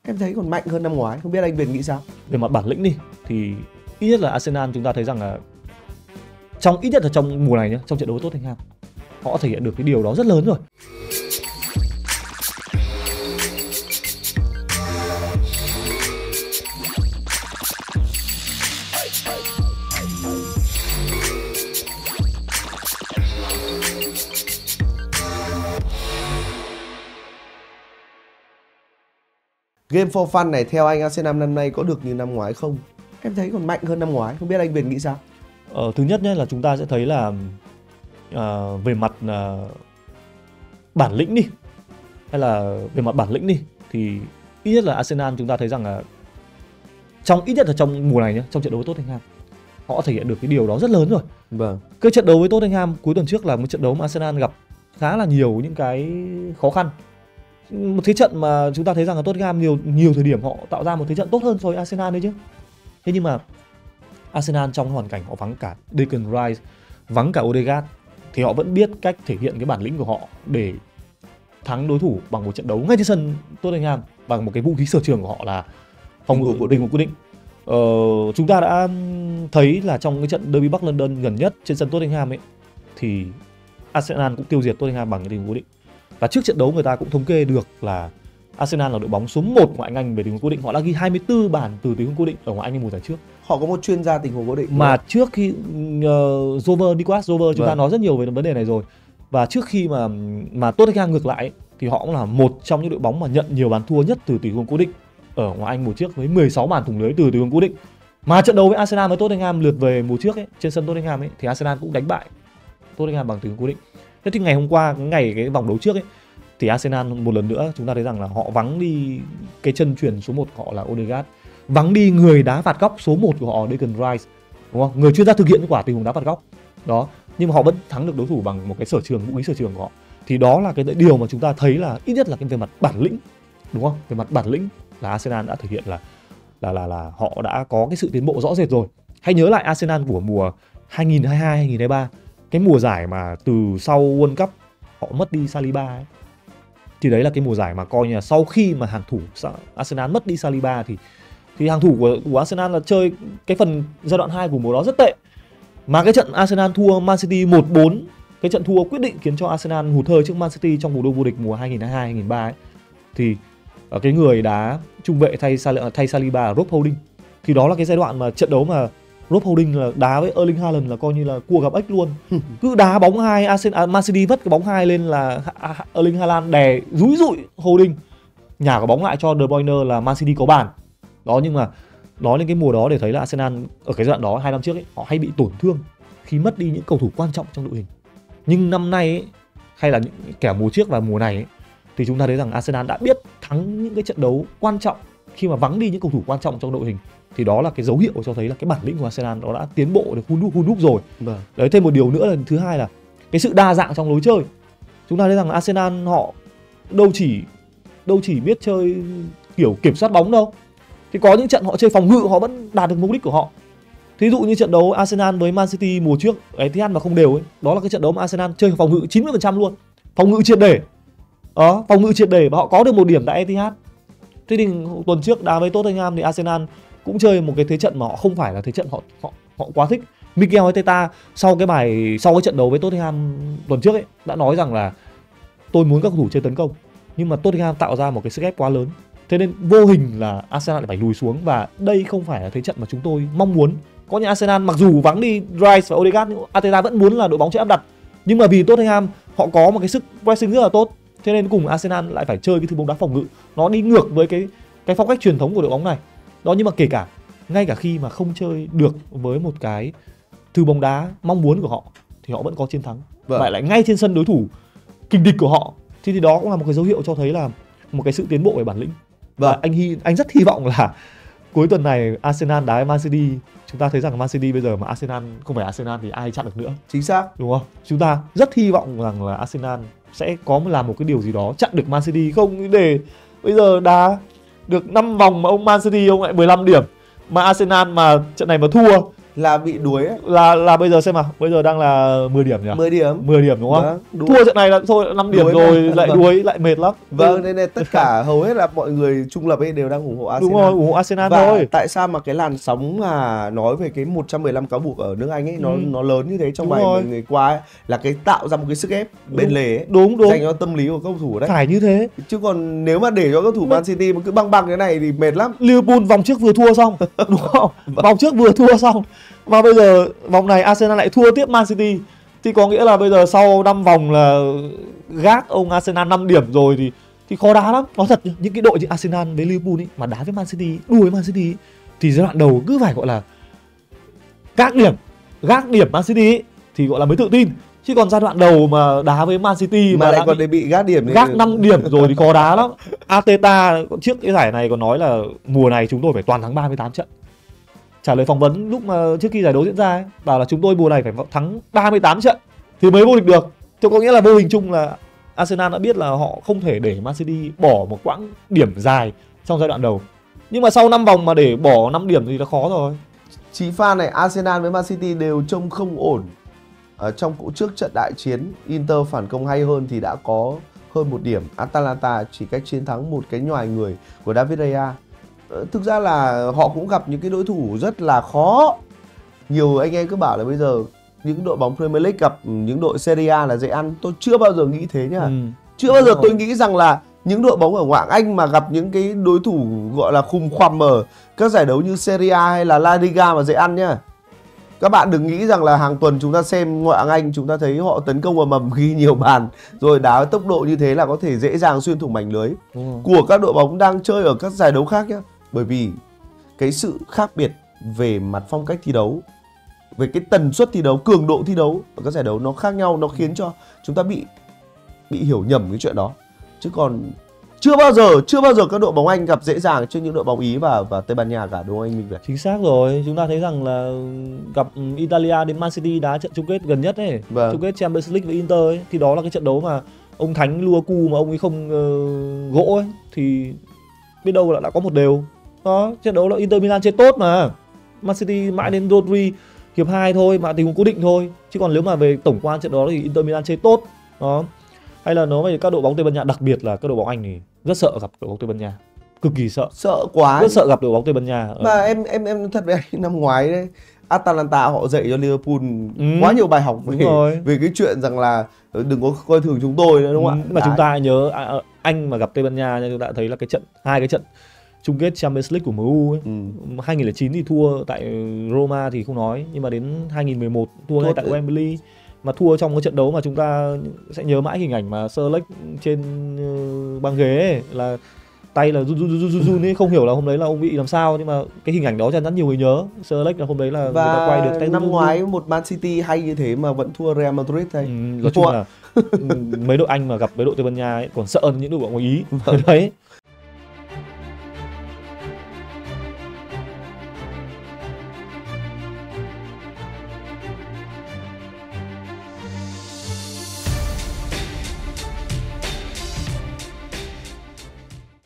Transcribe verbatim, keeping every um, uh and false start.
em thấy còn mạnh hơn năm ngoái. Không biết anh Việt nghĩ sao? Về mặt bản lĩnh đi thì ít nhất là Arsenal chúng ta thấy rằng là trong ít nhất là trong mùa này nhé, trong trận đấu với Tottenham họ thể hiện được cái điều đó rất lớn rồi. Game for Fun này theo anh Arsenal năm nay có được như năm ngoái không? Em thấy còn mạnh hơn năm ngoái. Không biết anh Việt nghĩ sao? Ờ, thứ nhất nhé là chúng ta sẽ thấy là uh, về mặt uh, bản lĩnh đi hay là về mặt bản lĩnh đi thì ít nhất là Arsenal chúng ta thấy rằng là trong ít nhất là trong mùa này nhé, trong trận đấu với Tottenham họ thể hiện được cái điều đó rất lớn rồi. Vâng. Cái trận đấu với Tottenham cuối tuần trước là một trận đấu mà Arsenal gặp khá là nhiều những cái khó khăn. Một thế trận mà chúng ta thấy rằng là Tottenham nhiều nhiều thời điểm họ tạo ra một thế trận tốt hơn so với Arsenal đấy chứ. Thế nhưng mà Arsenal trong hoàn cảnh họ vắng cả Declan Rice, vắng cả Odegaard thì họ vẫn biết cách thể hiện cái bản lĩnh của họ để thắng đối thủ bằng một trận đấu ngay trên sân Tottenham bằng một cái vũ khí sở trường của họ là phòng ngự của định quyết định. Ờ, chúng ta đã thấy là trong cái trận derby Bắc London gần nhất trên sân Tottenham ấy thì Arsenal cũng tiêu diệt Tottenham bằng cái tình huống cố định. Và trước trận đấu người ta cũng thống kê được là Arsenal là đội bóng số một ngoại hạng Anh về tình huống cố định, họ đã ghi hai mươi tư bàn từ tình huống cố định ở ngoại hạng Anh mùa giải trước. Họ có một chuyên gia tình huống cố định. Mà đúng. Trước khi uh, Zover, Nicolas Zover chúng vâng. ta nói rất nhiều về vấn đề này rồi. Và trước khi mà mà Tottenham ngược lại thì họ cũng là một trong những đội bóng mà nhận nhiều bàn thua nhất từ tình huống cố định ở ngoại hạng Anh mùa trước với mười sáu bàn thủng lưới từ tình huống cố định. Mà trận đấu với Arsenal với Tottenham lượt về mùa trước ấy, trên sân Tottenham ấy thì Arsenal cũng đánh bại Tottenham bằng tình huống cố định. Thế thì ngày hôm qua, ngày cái vòng đấu trước ấy thì Arsenal một lần nữa chúng ta thấy rằng là họ vắng đi cái chân truyền số một của họ là Odegaard, vắng đi người đá phạt góc số một của họ Declan Rice, đúng không? Người chuyên gia thực hiện quả tình huống đá phạt góc đó, nhưng mà họ vẫn thắng được đối thủ bằng một cái sở trường, vũ khí sở trường của họ. Thì đó là cái điều mà chúng ta thấy là ít nhất là cái về mặt bản lĩnh, đúng không? Về mặt bản lĩnh là Arsenal đã thể hiện là là là là họ đã có cái sự tiến bộ rõ rệt rồi. Hãy nhớ lại Arsenal của mùa hai nghìn không trăm hai mươi hai hai nghìn không trăm hai mươi ba, cái mùa giải mà từ sau World Cup họ mất đi Saliba ấy. Thì đấy là cái mùa giải mà coi như là sau khi mà hàng thủ Arsenal mất đi Saliba thì thì hàng thủ của, của Arsenal là chơi cái phần giai đoạn hai của mùa đó rất tệ. Mà cái trận Arsenal thua Man City một bốn, cái trận thua quyết định khiến cho Arsenal hụt hơi trước Man City trong cuộc đua vô địch mùa hai nghìn không trăm hai mươi hai hai nghìn không trăm hai mươi ba ấy, thì cái người đá trung vệ thay thay Saliba là Rob Holding. Thì đó là cái giai đoạn mà trận đấu mà Rob Holding là đá với Erling Haaland là coi như là cua gặp ếch luôn. Cứ đá bóng hai, Arsenal, Man City vất cái bóng hai lên là Erling Haaland đè rúi rụi Holding, nhả cái bóng lại cho De Bruyne là Man City có bàn. Đó, nhưng mà nói lên cái mùa đó để thấy là Arsenal ở cái giai đoạn đó hai năm trước ấy, họ hay bị tổn thương khi mất đi những cầu thủ quan trọng trong đội hình. Nhưng năm nay ấy, hay là những kẻ mùa trước và mùa này ấy, thì chúng ta thấy rằng Arsenal đã biết thắng những cái trận đấu quan trọng khi mà vắng đi những cầu thủ quan trọng trong đội hình. Thì đó là cái dấu hiệu cho thấy là cái bản lĩnh của Arsenal nó đã tiến bộ được hun đúc hun đúc rồi. Vâng. Đấy, thêm một điều nữa là thứ hai là cái sự đa dạng trong lối chơi. Chúng ta thấy rằng Arsenal họ đâu chỉ đâu chỉ biết chơi kiểu kiểm soát bóng đâu. Thì có những trận họ chơi phòng ngự họ vẫn đạt được mục đích của họ. Thí dụ như trận đấu Arsenal với Man City mùa trước, Etihad mà không đều ấy, đó là cái trận đấu mà Arsenal chơi phòng ngự chín mươi phần trăm luôn. Phòng ngự triệt để. Đó, phòng ngự triệt để và họ có được một điểm tại Etihad. Thế thì tuần trước đá với Tottenham thì Arsenal cũng chơi một cái thế trận mà họ không phải là thế trận họ họ họ quá thích. Mikel Arteta sau cái bài sau cái trận đấu với Tottenham tuần trước ấy đã nói rằng là tôi muốn các cầu thủ chơi tấn công, nhưng mà Tottenham tạo ra một cái sức ép quá lớn. Thế nên vô hình là Arsenal lại phải lùi xuống và đây không phải là thế trận mà chúng tôi mong muốn. Có những Arsenal mặc dù vắng đi Rice và Odegaard nhưng Arteta vẫn muốn là đội bóng chơi áp đặt. Nhưng mà vì Tottenham họ có một cái sức pressing rất là tốt, thế nên cùng Arsenal lại phải chơi cái thứ bóng đá phòng ngự, nó đi ngược với cái cái phong cách truyền thống của đội bóng này. Đó, nhưng mà kể cả ngay cả khi mà không chơi được với một cái thứ bóng đá mong muốn của họ thì họ vẫn có chiến thắng. Vâng. Lại lại ngay trên sân đối thủ kình địch của họ. Thì, thì đó cũng là một cái dấu hiệu cho thấy là một cái sự tiến bộ về bản lĩnh. Và vâng. anh hy anh rất hy vọng là cuối tuần này Arsenal đá với Man City, chúng ta thấy rằng Man City bây giờ mà Arsenal không phải Arsenal thì ai chặn được nữa. Chính xác, đúng không? Chúng ta rất hy vọng rằng là Arsenal sẽ có làm một cái điều gì đó chặn được Man City, không để bây giờ đá được năm vòng mà ông Man City ông lại mười lăm điểm, mà Arsenal mà trận này mà thua là bị đuối ấy. Là là bây giờ xem nào, bây giờ đang là mười điểm nhỉ? mười điểm. mười điểm đúng không? Vâng, thua trận này là thôi năm điểm đuối rồi mà. lại Vâng. đuối lại mệt lắm. Vâng, nên là tất cả hầu hết là mọi người trung lập ấy đều đang ủng hộ Arsenal. Đúng rồi, ủng hộ Arsenal Và thôi. tại sao mà cái làn sóng mà nói về cái một trăm mười lăm cáo buộc ở nước Anh ấy nó Ừ. nó lớn như thế trong Đúng vài rồi. người qua ấy, là cái tạo ra một cái sức ép bên Đúng. lề ấy, Đúng đúng. dành cho tâm lý của cầu thủ đấy. Phải như thế. Chứ còn nếu mà để cho các thủ Man City mà cứ băng băng cái này thì mệt lắm. Liverpool vòng trước vừa thua xong, đúng không? Vòng trước vừa thua xong mà bây giờ vòng này Arsenal lại thua tiếp Man City, thì có nghĩa là bây giờ sau năm vòng là gác ông Arsenal năm điểm rồi thì thì khó đá lắm. Nói thật, những cái đội như Arsenal với Liverpool ấy mà đá với Man City, đua với Man City ấy, thì giai đoạn đầu cứ phải gọi là gác điểm, gác điểm Man City ấy, thì gọi là mới tự tin. Chứ còn giai đoạn đầu mà đá với Man City Mà mà lại đã còn bị để bị gác điểm gác năm điểm rồi thì khó đá lắm. Arteta trước cái giải này còn nói là mùa này chúng tôi phải toàn thắng ba mươi tám trận. Trả lời phỏng vấn lúc mà trước khi giải đấu diễn ra ấy, bảo là chúng tôi mùa này phải thắng ba mươi tám trận thì mới vô địch được. Thì có nghĩa là vô hình chung là Arsenal đã biết là họ không thể để Man City bỏ một quãng điểm dài trong giai đoạn đầu. Nhưng mà sau năm vòng mà để bỏ năm điểm thì là khó rồi. Chí pha này, Arsenal với Man City đều trông không ổn. Ở trong cuộc trước trận đại chiến, Inter phản công hay hơn thì đã có hơn một điểm. Atalanta chỉ cách chiến thắng một cái nhoài người của David Raya. Ờ, Thực ra là họ cũng gặp những cái đối thủ rất là khó. Nhiều anh em cứ bảo là bây giờ những đội bóng Premier League gặp những đội Serie A là dễ ăn. Tôi chưa bao giờ nghĩ thế nhá. Ừ. Chưa bao giờ tôi nghĩ rằng là những đội bóng ở ngoại hạng Anh mà gặp những cái đối thủ gọi là khùng khoằm ở các giải đấu như Serie A hay là La Liga mà dễ ăn nhá. Các bạn đừng nghĩ rằng là hàng tuần chúng ta xem ngoại hạng Anh chúng ta thấy họ tấn công ầm ầm ghi nhiều bàn rồi đá với tốc độ như thế là có thể dễ dàng xuyên thủng mảnh lưới của các đội bóng đang chơi ở các giải đấu khác nhá. Bởi vì cái sự khác biệt về mặt phong cách thi đấu, về cái tần suất thi đấu, cường độ thi đấu ở các giải đấu nó khác nhau, nó khiến cho chúng ta bị bị hiểu nhầm cái chuyện đó. Chứ còn chưa bao giờ chưa bao giờ các đội bóng Anh gặp dễ dàng trước những đội bóng Ý và và Tây Ban Nha cả, đúng không anh Minh Việt? Chính xác rồi, chúng ta thấy rằng là gặp Italia đến Man City đá trận chung kết gần nhất ấy, Vâng. chung kết Champions League với Inter ấy, thì đó là cái trận đấu mà ông Thánh Lukaku mà ông ấy không uh, gỗ ấy, thì biết đâu là đã có một đều. Đó, trận đấu là Inter Milan chơi tốt mà. Man City mãi đến Rodri hiệp hai thôi mà tình huống cố định thôi. Chứ còn nếu mà về tổng quan trận đó thì Inter Milan chơi tốt. Đó. Hay là nói về các đội bóng Tây Ban Nha, đặc biệt là các đội bóng Anh thì rất sợ gặp đội bóng Tây Ban Nha. Cực kỳ sợ. Sợ quá. Rất sợ gặp đội bóng Tây Ban Nha. Mà em em em nói thật với anh, năm ngoái đấy Atalanta họ dạy cho Liverpool Ừ. quá nhiều bài học Đúng về rồi. về cái chuyện rằng là đừng có coi thường chúng tôi nữa, đúng không Ừ, ạ? mà chúng Đấy. ta nhớ à, Anh mà gặp Tây Ban Nha chúng ta thấy là cái trận hai cái trận chung kết Champions League của em u ấy. Ừ. hai không không chín thì thua tại Roma thì không nói, nhưng mà đến hai không một một thua ngay Thua tại tự- Wembley, mà thua trong cái trận đấu mà chúng ta sẽ nhớ mãi hình ảnh mà Sir Alex trên ờ, băng ghế ấy, là tay là run run run run run ấy, không hiểu là hôm đấy là ông bị làm sao, nhưng mà cái hình ảnh đó chắc chắn nhiều người nhớ. Sir Alex là hôm đấy là người ta quay được Và tay năm run run ngoái một Man City hay như thế mà vẫn thua Real Madrid run. thôi. Ừ, nói chung là ừ, mấy đội Anh mà gặp mấy đội Tây Ban Nha ấy còn sợ hơn những đội bóng Ý. Đấy.